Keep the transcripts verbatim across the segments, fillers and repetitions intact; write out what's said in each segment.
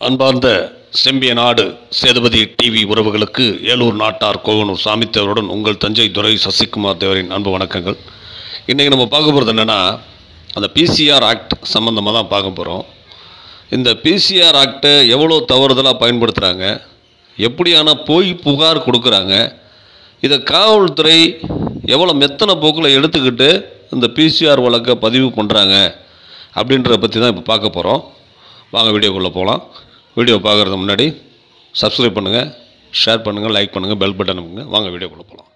அன்பார்ந்த செம்பியநாடு சேதுபதி டிவி உறவுகளுக்கு ஏலூர் நாட்டார் கோவனூர் சாமித்தேவருடன் உங்கள் தஞ்சை துரை சசிகுமார்தேவரின் அன்பு வணக்கங்கள். இன்றைக்கி நம்ம பார்க்க போகிறது என்னென்னா, அந்த பிசிஆர் ஆக்ட் சம்மந்தமாக தான் பார்க்க போகிறோம். இந்த பிசிஆர் ஆக்டை எவ்வளோ தவறுதலாக பயன்படுத்துகிறாங்க, எப்படியான போய் புகார் கொடுக்குறாங்க, இதை காவல்துறை எவ்வளோ மெத்தனை போக்கில் எடுத்துக்கிட்டு இந்த பிசிஆர் வழக்கை பதிவு பண்ணுறாங்க அப்படின்றத பற்றி தான் இப்போ பார்க்க போகிறோம். வாங்க வீடியோக்குள்ளே போகலாம். வீடியோ பார்க்குறதுக்கு முன்னாடி சப்ஸ்கிரைப் பண்ணுங்கள், ஷேர் பண்ணுங்கள், லைக் பண்ணுங்கள், பெல் பட்டன் அமுக்குங்க. வாங்க வீடியோக்குள்ளே போகலாம்.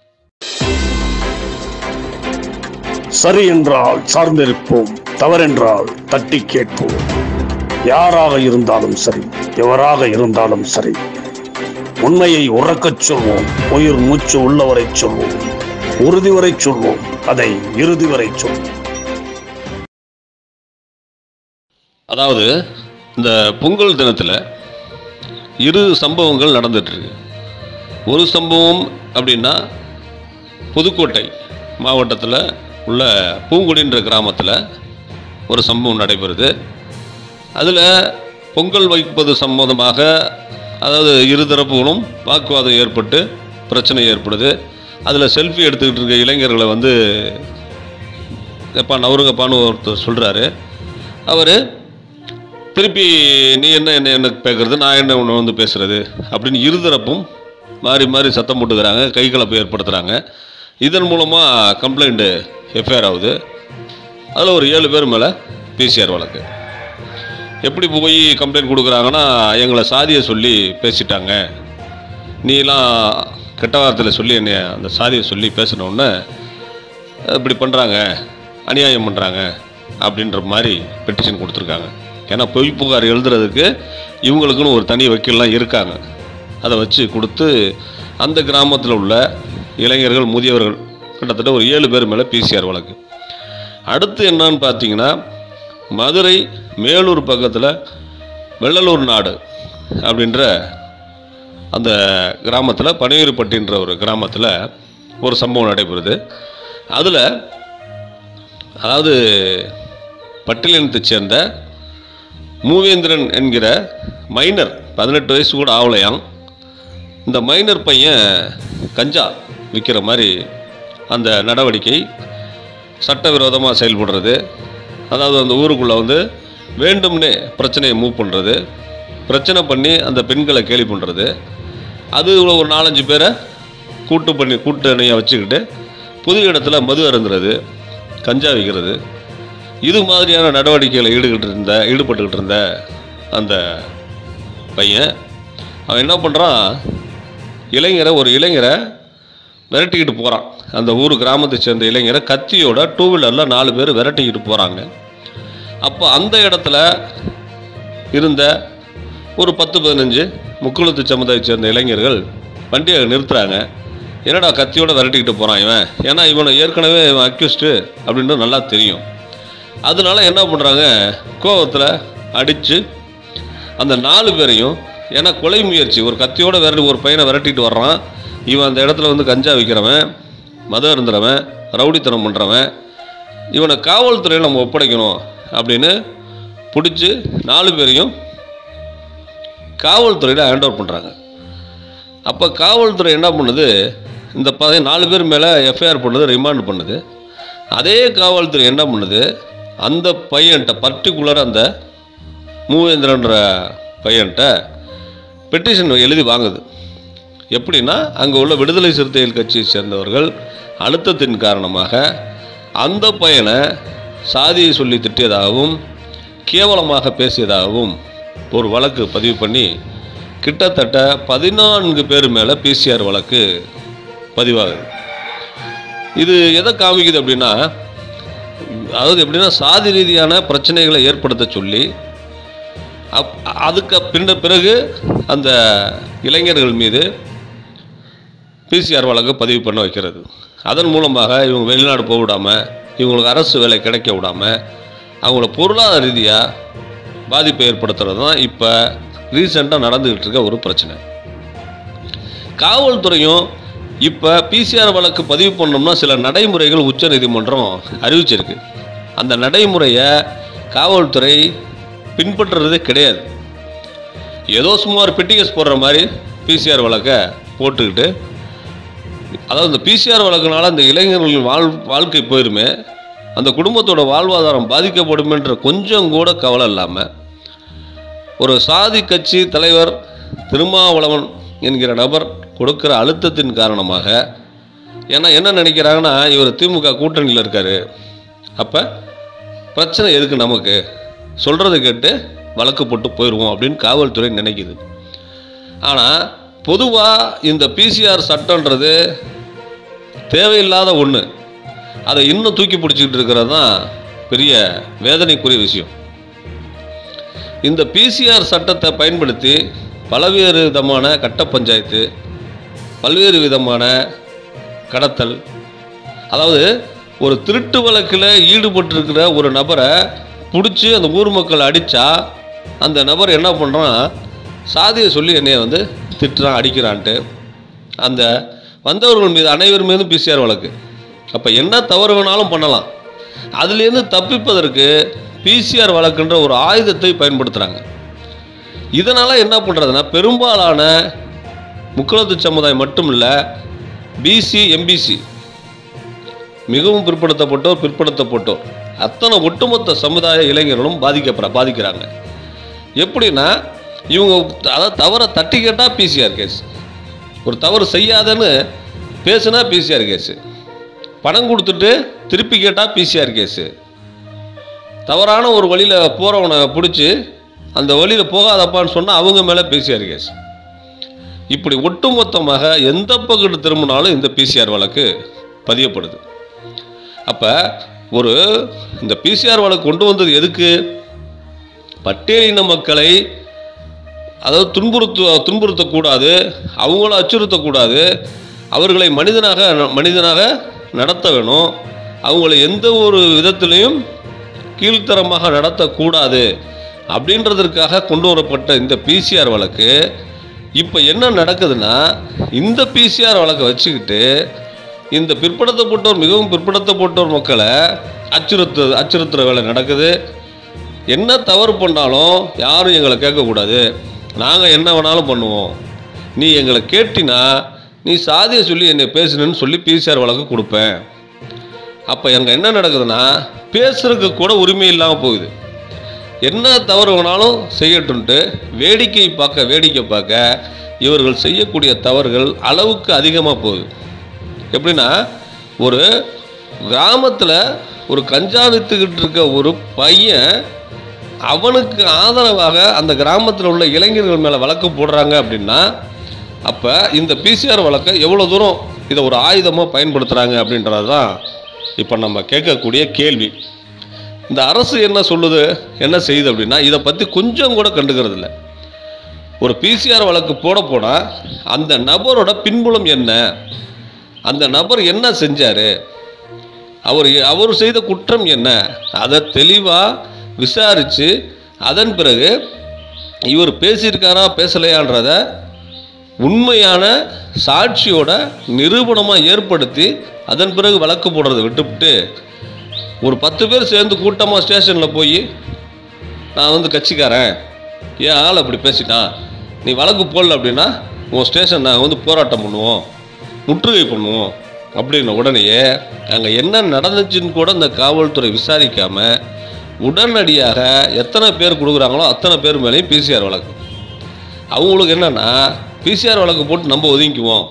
சரி என்றால் சார்ந்திருப்போம், தவறென்றால் தட்டி கேட்போம். யாராக இருந்தாலும் சரி, எவராக இருந்தாலும் சரி, உண்மையை உறக்கச் சொல்வோம், உயிர் மூச்சு உள்ளவரை சொல்வோம், உறுதி வரை சொல்வோம், அதை இறுதி வரை சொல்வோம். அதாவது இந்த பொங்கல் தினத்தில் இரு சம்பவங்கள் நடந்துகிட்ருக்கு. ஒரு சம்பவம் அப்படின்னா, புதுக்கோட்டை மாவட்டத்தில் உள்ள பூங்குடின்ற கிராமத்தில் ஒரு சம்பவம் நடைபெறுது. அதில் பொங்கல் வைப்பது சம்பந்தமாக, அதாவது இருதரப்புகளும் வாக்குவாதம் ஏற்பட்டு பிரச்சனை ஏற்படுது. அதில் செல்ஃபி எடுத்துக்கிட்டு இருக்க இளைஞர்களை வந்து எப்பா நவருங்கப்பான்னு ஒருத்தர் சொல்கிறாரு. அவர் திருப்பி நீ என்ன என்ன என்ன பேசுறது, நான் என்ன ஒன்று வந்து பேசுகிறது அப்படின்னு இருதரப்பும் மாறி மாறி சத்தம் போட்டுக்கிறாங்க, கைகலப்பு ஏற்படுத்துகிறாங்க. இதன் மூலமாக கம்ப்ளைண்ட்டு எஃப்ஐஆர் ஆகுது. அதில் ஒரு ஏழு பேர் மேலே பிசிஆர் வழக்கு. எப்படி போய் கம்ப்ளைண்ட் கொடுக்குறாங்கன்னா, எங்களை சாதியை சொல்லி பேசிட்டாங்க, நீலாம் கெட்ட வார்த்தையில் சொல்லி என்னை அந்த சாதியை சொல்லி பேசினோன்னே இப்படி பண்ணுறாங்க, அநியாயம் பண்ணுறாங்க அப்படின்ற மாதிரி பெட்டிஷன் கொடுத்துருக்காங்க. ஏன்னா பொய் புகார் எழுதுறதுக்கு இவங்களுக்குன்னு ஒரு தனி வக்கீல்லாம் இருக்காங்க. அதை வச்சு கொடுத்து அந்த கிராமத்தில் உள்ள இளைஞர்கள், முதியவர்கள் கிட்டத்தட்ட ஒரு ஏழு பேர் மேலே பிசிஆர் வழக்கு. அடுத்து என்னன்னு பார்த்தீங்கன்னா, மதுரை மேலூர் பக்கத்தில் வெள்ளலூர் நாடு அப்படின்ற அந்த கிராமத்தில், பனையூர்பட்டின்ற ஒரு கிராமத்தில் ஒரு சம்பவம் நடைபெறுது. அதில் அதாவது பட்டியலினத்தை சேர்ந்த மூவேந்திரன் என்கிற மைனர், பதினெட்டு வயசு கூட ஆவலையாம், இந்த மைனர் பையன் கஞ்சா விற்கிற மாதிரி அந்த நடவடிக்கை சட்டவிரோதமாக செயல்படுறது. அதாவது அந்த ஊருக்குள்ளே வந்து வேண்டும்னே பிரச்சனையை மூவ் பண்ணுறது, பிரச்சனை பண்ணி அந்த பெண்களை கேலி பண்ணுறது, அது ஒரு நாலஞ்சு பேரை கூட்டு பண்ணி கூட்டணியாக வச்சுக்கிட்டு புது இடத்துல மது அருந்துறது, கஞ்சா விற்கிறது, இது மாதிரியான நடவடிக்கைகளை ஈடுகிட்டு இருந்த ஈடுபட்டுக்கிட்டு இருந்த அந்த பையன் அவன் என்ன பண்ணுறான், இளைஞரை ஒரு இளைஞரை விரட்டிக்கிட்டு போகிறான். அந்த ஊர் கிராமத்தை சேர்ந்த இளைஞரை கத்தியோட டூ வீலரில் நாலு பேர் விரட்டிக்கிட்டு போகிறாங்க. அப்போ அந்த இடத்துல இருந்த ஒரு பத்து பதினஞ்சு முக்குளத்து சமுதாயத்தை சேர்ந்த இளைஞர்கள் வண்டியை நிறுத்துகிறாங்க. என்னடா கத்தியோட விரட்டிக்கிட்டு போகிறான் இவன், ஏன்னா இவனை ஏற்கனவே இவன் அக்யூஸ்டு அப்படின்றது நல்லா தெரியும். அதனால என்ன பண்ணுறாங்க, கோவத்தில் அடித்து அந்த நாலு பேரையும், ஏன்னா கொலை முயற்சி, ஒரு கத்தியோட விரட்டி ஒரு பையனை விரட்டிட்டு வர்றான், இவன் அந்த இடத்துல வந்து கஞ்சா விற்கிறவன், மதம் இருந்துறவன், ரவுடித்தனம் பண்ணுறவன், இவனை காவல்துறையில் நம்ம ஒப்படைக்கணும் அப்படின்னு பிடிச்சி நாலு பேரையும் காவல்துறையில் ஹேண்ட் ஓவர் பண்ணுறாங்க. அப்போ காவல்துறை என்ன பண்ணுது, இந்த ப நாலு பேர் மேலே எஃப்ஐஆர் பண்ணுது, ரிமாண்ட் பண்ணுது. அதே காவல்துறை என்ன பண்ணுது, அந்த பையன்கிட்ட பர்டிகுலர் அந்த மூவேந்திரன்ற பையன்கிட்ட பெட்டிஷன் எழுதி வாங்குது. எப்படின்னா, அங்கே உள்ள விடுதலை சிறுத்தைகள் கட்சியை சேர்ந்தவர்கள் அழுத்தத்தின் காரணமாக அந்த பையனை சாதியை சொல்லி திட்டியதாகவும் கேவலமாக பேசியதாகவும் ஒரு வழக்கு பதிவு பண்ணி கிட்டத்தட்ட பதினான்கு பேர் மேலே பிசிஆர் வழக்கு பதிவாகுது. இது எதை காமிக்குது அப்படின்னா, அதாவது எப்படின்னா, சாதி ரீதியான பிரச்சனைகளை ஏற்படுத்த சொல்லி அப் அதுக்கு பின்ன பிறகு அந்த இளைஞர்கள் மீது பிசிஆர் வழக்கு பதிவு பண்ண வைக்கிறது. அதன் மூலமாக இவங்க வெளிநாடு போக விடாமல், இவங்களுக்கு அரசு வேலை கிடைக்க விடாமல், அவங்கள பொருளாதார ரீதியாக பாதிப்பை ஏற்படுத்துறது தான் இப்போ ரீசெண்டாக நடந்துக்கிட்டு இருக்க ஒரு பிரச்சனை. காவல்துறையும் இப்போ பிசிஆர் வழக்கு பதிவு பண்ணோம்னா சில நடைமுறைகள் உச்ச நீதிமன்றம் அறிவிச்சிருக்கு. அந்த நடைமுறையை காவல்துறை பின்பற்றுறதே கிடையாது. ஏதோ சும்மா ஒரு பெட்டி கேஸ் போடுற மாதிரி பிசிஆர் வழக்கை போட்டுக்கிட்டு, அதாவது இந்த பிசிஆர் வழக்குனால அந்த இளைஞர்களின் வாழ் வாழ்க்கை போயிருமே, அந்த குடும்பத்தோட வாழ்வாதாரம் பாதிக்கப்படுமேன்ற கொஞ்சம் கூட கவலை இல்லாமல் ஒரு சாதி கட்சி தலைவர் திருமாவளவன் என்கிற நபர் கொடுக்குற அழுத்தத்தின் காரணமாக, ஏன்னா என்ன நினைக்கிறாங்கன்னா, இவர் திமுக கூட்டணியில் இருக்கார், அப்போ பிரச்சனை எதுக்கு நமக்கு, சொல்கிறத கேட்டு வழக்கு போட்டு போயிடுவோம் அப்படின்னு காவல்துறை நினைக்குது. ஆனால் பொதுவாக இந்த பிசிஆர் சட்டன்றது தேவையில்லாத ஒன்று. அதை இன்னும் தூக்கி பிடிச்சிக்கிட்டு இருக்கிறது தான் பெரிய வேதனைக்குரிய விஷயம். இந்த பிசிஆர் சட்டத்தை பயன்படுத்தி பல்வேறு விதமான கட்ட பஞ்சாயத்து, பல்வேறு விதமான கடத்தல், அதாவது ஒரு திருட்டு வழக்கில் ஈடுபட்டிருக்கிற ஒரு நபரை பிடிச்சி அந்த ஊர் மக்கள் அடித்தா அந்த நபர் என்ன பண்ணுறான், சாதியை சொல்லி என்னைய வந்து திட்டுறான், அடிக்கிறான்ட்டு அந்த வந்தவர்கள் மீது அனைவர் மீதும் பிசிஆர் வழக்கு. அப்போ என்ன தவறு வேணாலும் பண்ணலாம். அதுலேருந்து தப்பிப்பதற்கு பிசிஆர் வழக்குன்ற ஒரு ஆயுதத்தை பயன்படுத்துகிறாங்க. இதனால் என்ன பண்ணுறதுன்னா, பெரும்பாலான முக்குளத்து சமுதாயம் மட்டும் இல்லை, பிசி எம்பிசி மிகவும் பிற்படுத்தப்பட்டோர் பிற்படுத்தப்பட்டோர் அத்தனை ஒட்டுமொத்த சமுதாய இளைஞர்களும் பாதிக்கப்பட பாதிக்கிறாங்க. எப்படின்னா, இவங்க அதாவது தவறை தட்டி கேட்டால் பிசிஆர் கேஸ், ஒரு தவறு செய்யாதன்னு பேசுனா பிசிஆர் கேஸு, பணம் கொடுத்துட்டு திருப்பி கேட்டால் பிசிஆர் கேஸு, தவறான ஒரு வழியில் போகிறவனை பிடிச்சி அந்த வழியில் போகாதப்பான்னு சொன்னால் அவங்க மேலே பிசிஆர் கேஸ். இப்படி ஒட்டுமொத்தமாக எந்த பக்கத்து திரும்பினாலும் இந்த பிசிஆர் வழக்கு பதியப்படுது. அப்போ ஒரு இந்த பிசிஆர் வழக்கு கொண்டு வந்தது எதுக்கு? பட்டியலின மக்களை அதாவது துன்புறுத்து துன்புறுத்தக்கூடாது, அவங்கள அச்சுறுத்தக்கூடாது, அவர்களை மனிதனாக மனிதனாக நடத்த வேணும், அவங்கள எந்த ஒரு விதத்திலையும் கீழ்த்தரமாக நடத்தக்கூடாது அப்படின்றதற்காக கொண்டு வரப்பட்ட இந்த பிசிஆர் வழக்கு இப்போ என்ன நடக்குதுன்னா, இந்த பிசிஆர் வழக்கை வச்சுக்கிட்டு இந்த பிற்படுத்தப்பட்டோர் மிகவும் பிற்படுத்தப்பட்டோர் மக்களை அச்சுறுத்து அச்சுறுத்துகிற வேலை நடக்குது. என்ன தவறு பண்ணாலும் யாரும் எங்களை கேட்கக்கூடாது, நாங்கள் என்ன வேணாலும் பண்ணுவோம், நீ எங்களை கேட்டினா நீ சாதியை சொல்லி என்னை பேசணுன்னு சொல்லி பிசிஆர் வழக்கு கொடுப்பேன். அப்போ எங்கே என்ன நடக்குதுன்னா, பேசுறதுக்கு கூட உரிமை இல்லாமல் போகுது. என்ன தவறு வேணாலும் செய்யட்டுன்ட்டு வேடிக்கை பார்க்க வேடிக்கை பார்க்க இவர்கள் செய்யக்கூடிய தவறுகள் அளவுக்கு அதிகமாக போகுது. எப்படின்னா, ஒரு கிராமத்தில் ஒரு கஞ்சா வித்துக்கிட்டு இருக்க ஒரு பையன், அவனுக்கு ஆதரவாக அந்த கிராமத்தில் உள்ள இளைஞர்கள் மேலே வழக்கு போடுறாங்க அப்படின்னா, அப்போ இந்த பிசிஆர் வழக்கை எவ்வளோ தூரம் இதை ஒரு ஆயுதமாக பயன்படுத்துகிறாங்க அப்படின்றது தான் இப்போ நம்ம கேட்கக்கூடிய கேள்வி. இந்த அரசு என்ன சொல்லுது, என்ன செய்யுது அப்படின்னா, இதை பற்றி கொஞ்சம் கூட கண்டுக்கிறது இல்லை. ஒரு பிசிஆர் வழக்கு போட போனால் அந்த நபரோட பின்புலம் என்ன, அந்த நபர் என்ன செஞ்சார், அவர் அவர் செய்த குற்றம் என்ன, அதை தெளிவாக விசாரித்து அதன் பிறகு இவர் பேசியிருக்காரா பேசலையான்றத உண்மையான சாட்சியோட நிரூபணமாக ஏற்படுத்தி அதன் பிறகு வழக்கு போடுறதை விட்டுவிட்டு, ஒரு பத்து பேர் சேர்ந்து கூட்டமாக ஸ்டேஷனில் போய் நான் வந்து கட்சிக்காரன், ஏன் ஆள் அப்படி பேசிட்டான், நீ வழக்கு போடல அப்படின்னா உன் ஸ்டேஷன் நாங்கள் வந்து போராட்டம் பண்ணுவோம், முற்றுகை பண்ணுவோம் அப்படின்ன உடனேயே அங்கே என்ன நடந்துச்சுன்னு கூட இந்த காவல்துறை விசாரிக்காமல் உடனடியாக எத்தனை பேர் கொடுக்குறாங்களோ அத்தனை பேர் மேலேயும் பிசிஆர் வழக்கு. அவங்களுக்கு என்னென்னா, பிசிஆர் வழக்கு போட்டு நம்ம ஒதுங்கிக்குவோம்,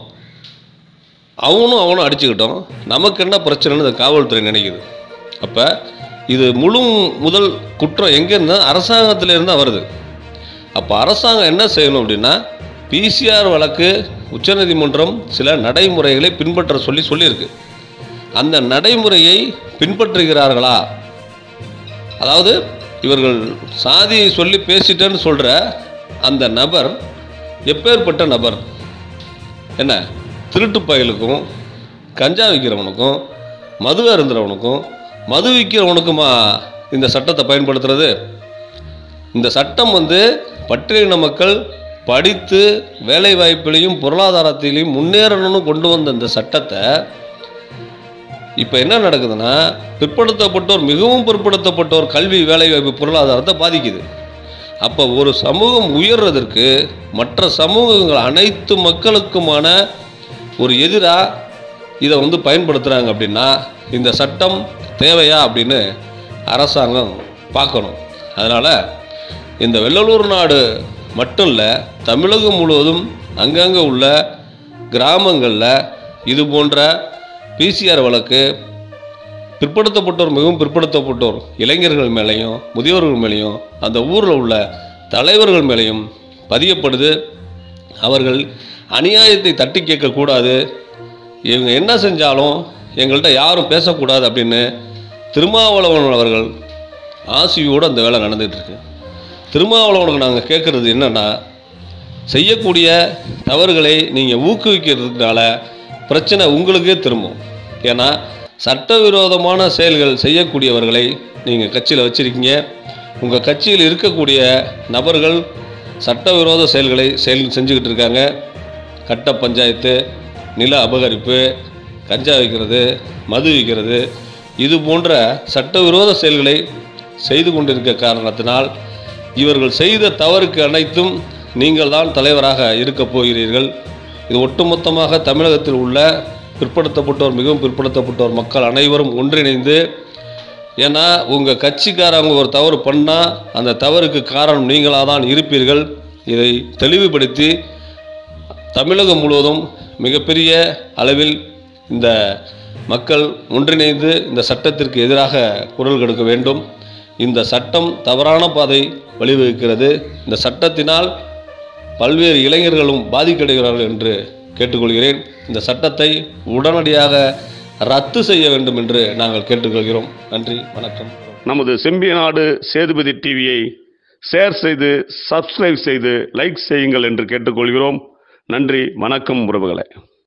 அவனும் அவனும் அடிச்சுக்கிட்டோம், நமக்கு என்ன பிரச்சனைன்னு இந்த காவல்துறை நினைக்குது. அப்போ இது முழு முதல் குற்றம் எங்கேருந்து, அரசாங்கத்திலேருந்து தான் வருது. அப்போ அரசாங்கம் என்ன செய்யணும் அப்படின்னா, பிசிஆர் வழக்கு உச்சநீதிமன்றம் சில நடைமுறைகளை பின்பற்ற சொல்லி சொல்லியிருக்கு. அந்த நடைமுறையை பின்பற்றுகிறார்களா, அதாவது இவர்கள் சாதியை சொல்லி பேசிட்டேன்னு சொல்கிற அந்த நபர் எப்பேற்பட்ட நபர், என்ன திருட்டு பயலுக்கும் கஞ்சா விற்கிறவனுக்கும் மது அருந்துறவனுக்கும் மது விற்கிறவனுக்குமா இந்த சட்டத்தை பயன்படுத்துறது? இந்த சட்டம் வந்து பட்டியலின மக்கள் படித்து வேலை வாய்ப்பிலையும் பொருளாதாரத்திலையும் முன்னேறணும்னு கொண்டு வந்த இந்த சட்டத்தை இப்போ என்ன நடக்குதுன்னா, பிற்படுத்தப்பட்டோர் மிகவும் பிற்படுத்தப்பட்டோர் கல்வி வேலைவாய்ப்பு பொருளாதாரத்தை பாதிக்குது. அப்போ ஒரு சமூகம் உயர்றதற்கு மற்ற சமூகங்கள் அனைத்து மக்களுக்குமான ஒரு எதிராக இதை வந்து பயன்படுத்துகிறாங்க அப்படின்னா இந்த சட்டம் தேவையா அப்படின்னு அரசாங்கம் பார்க்கணும். அதனால் இந்த வெள்ளலூர் நாடு மட்டும் இல்லை, தமிழகம் முழுவதும் அங்கங்கே உள்ள கிராமங்களில் இது போன்ற பிசிஆர் வழக்கு பிற்படுத்தப்பட்டோர், மிகவும் பிற்படுத்தப்பட்டோர் இளைஞர்கள் மேலேயும் முதியோர்கள் மேலேயும் அந்த ஊரில் உள்ள தலைவர்கள் மேலேயும் பதியப்படுது. அவர்கள் அநியாயத்தை தட்டி கேட்கக்கூடாது, இவங்க என்ன செஞ்சாலும் எங்கள்கிட்ட யாரும் பேசக்கூடாது அப்படின்னு திருமாவளவன் அவர்கள் ஆசியோடு அந்த வேலை நடந்துகிட்ருக்கு. திருமாவளவனுக்கு நாங்கள் கேட்குறது என்னென்னா, செய்யக்கூடிய தவறுகளை நீங்கள் ஊக்குவிக்கிறதுனால பிரச்சனை உங்களுக்கே திரும்பும். ஏன்னா சட்டவிரோதமான செயல்கள் செய்யக்கூடியவர்களை நீங்கள் கட்சியில் வச்சுருக்கீங்க. உங்கள் கட்சியில் இருக்கக்கூடிய நபர்கள் சட்டவிரோத செயல்களை செயல் செஞ்சுக்கிட்டு இருக்காங்க. கட்ட பஞ்சாயத்து, நில அபகரிப்பு, கஞ்சா விற்கிறது, மது விற்கிறது, இது போன்ற சட்டவிரோத செயல்களை செய்து கொண்டிருக்க காரணத்தினால் இவர்கள் செய்த தவறுக்கு அனைத்தும் நீங்கள் தான் தலைவராக இருக்கப் போகிறீர்கள். இது ஒட்டுமொத்தமாக தமிழகத்தில் உள்ள பிற்படுத்தப்பட்டோர், மிகவும் பிற்படுத்தப்பட்டோர் மக்கள் அனைவரும் ஒன்றிணைந்து, ஏன்னா உங்கள் கட்சிக்காரங்க ஒரு தவறு பண்ணால் அந்த தவறுக்கு காரணம் நீங்களாக தான் இருப்பீர்கள். இதை தெளிவுபடுத்தி தமிழகம் முழுவதும் மிகப்பெரிய அளவில் இந்த மக்கள் ஒன்றிணைந்து இந்த சட்டத்திற்கு எதிராக குரல் கொடுக்க வேண்டும். இந்த சட்டம் தவறான பாதை வழிவகுக்கிறது. இந்த சட்டத்தினால் பல்வேறு இளைஞர்களும் பாதிக்கடைகிறார்கள் என்று கேட்டுக்கொள்கிறேன். இந்த சட்டத்தை உடனடியாக ரத்து செய்ய வேண்டும் என்று நாங்கள் கேட்டுக்கொள்கிறோம். நன்றி, வணக்கம். நமது செம்பியநாடு சேதுபதி டிவியை ஷேர் செய்து சப்ஸ்கிரைப் செய்து லைக் செய்யுங்கள் என்று கேட்டுக்கொள்கிறோம். நன்றி, வணக்கம் உறவுகளே.